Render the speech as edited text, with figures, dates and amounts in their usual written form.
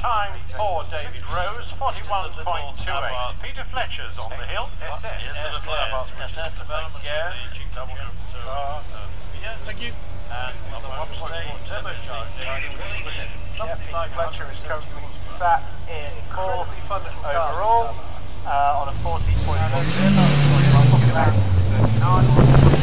time for David Rose, 41.28. Peter Fletcher's on the hill. SS development Yeah. double Thank you. And the 1.8 Something like Fletcher is currently sat in fourth overall on a 14.1.